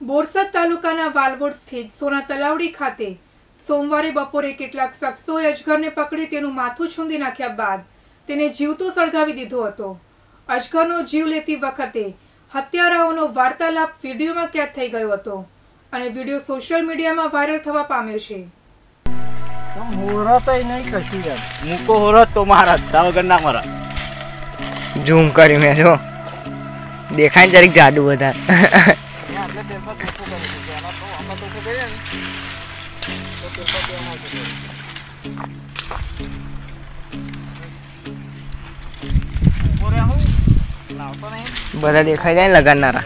બોરસદ તાલુકાના વાલવોડ સ્થિત સોના તલાવડી ખાતે સોમવારે બપોરે કેટલાક શખ્સોએ અજગરને પકડી તેનું માથું છૂંદી નાખ્યા બાદ તેને જીવતો સળગાવી દીધો હતો। અજગરનો જીવ લેતી વખતે હત્યારાઓનો વાર્તાલાપ વિડીયોમાં કેદ થઈ ગયો હતો અને વિડીયો સોશિયલ મીડિયામાં વાયરલ થવા પામ્યો છે। મૂકો હોરત તો મારા દાવગર ના મારા ઝૂમ કરી મે જો દેખાય જરીક જાદુ વધારે બધા દેખાઈ જાય લગાડનારા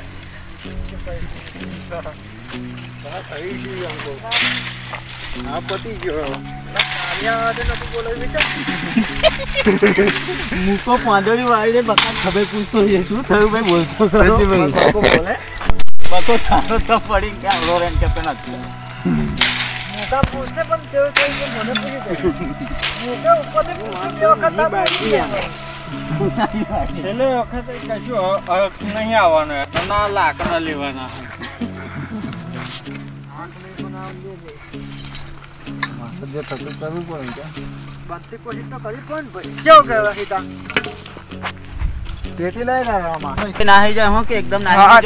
મૂકો પાંદડી વાળીને બકા ખબર પૂછતો શું થયું ભાઈ બોલતો બોલે બકો તારો તો પડી કે આવરો રેન કે પેલા મોટા પૂછતે પણ કેવું કે મને પૂછી મોટા ઉપર પૂછ્યો કતા બાકી એટલે વખત કશું નહીં આવવાનું ના લાકડા લેવાના જે તકલીફ કરવું પડે બધી કોશિશ તો કરી પણ ભાઈ કેવું કહેવા સીધા પેટી લઈ લેવામાં નાહી જાય હું કે એકદમ નાહી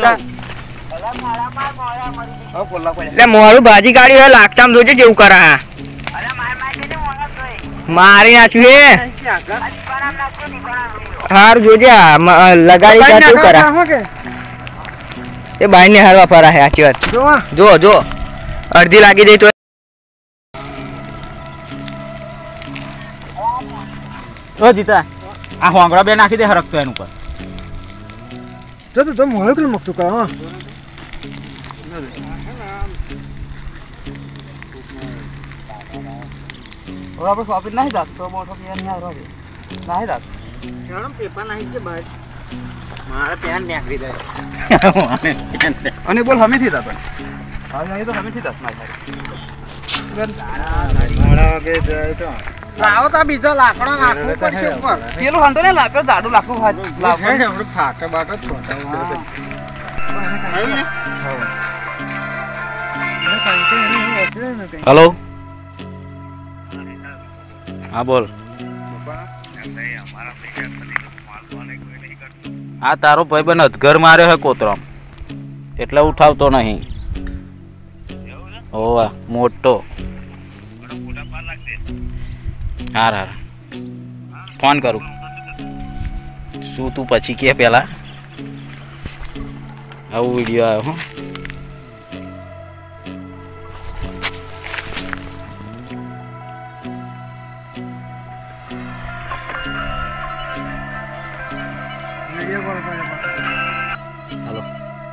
જાય મોરું ભાજી કાઢ્યું હે લાગતામ જોજે જેવું કરા મારી નાખ્યું હાર જોજે લગાડી કેવું કરા એ બાઈ ને હારવા પરા હે આચી વાત જો જો અડધી લાગી દે તો ઓ જીતા આ હોંગડા બે નાખી દે હરકતો એનું પર જો તો મોહે કે મુક્ત કરો હા ઓરા પર શોપિંગ નહીં જાત તો મોટો પેન નહીં આવરો નહીં જાત ગરમ પેપર નહીં કે બાય મારે પેન નાખી દે અને બોલ હમેથી જાત હા નહીં તો હમેથી જાત મારે મારા કે જાય તો લાવો તો બીજો લાકડો નાખવો પડશે ઉપર પેલું હંતો ને લાકડો જાડું લાકડું લાવો આપણે ફાટે બાટે છોટા હેલો હા બોલ આ તારો ભાઈબંધ અધગર માર્યો હે કોતરામ એટલે ઉઠાવતો નહીં ઓવા મોટો હાર હાર ફોન કરું શું તું પછી કે પેલા આવું વિડીયો આવ્યો હો હાલો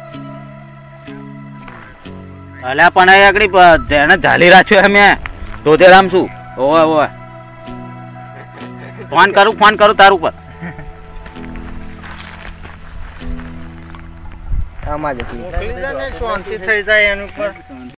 અલ્યા પણ આગળ જેને ઝાલી રાખ્યો હે મેં ધોધેરામ છું ઓવા ઓવા ફોન કરું તારું પર આમાં જ શાંતિ થઈ જાય એનું પર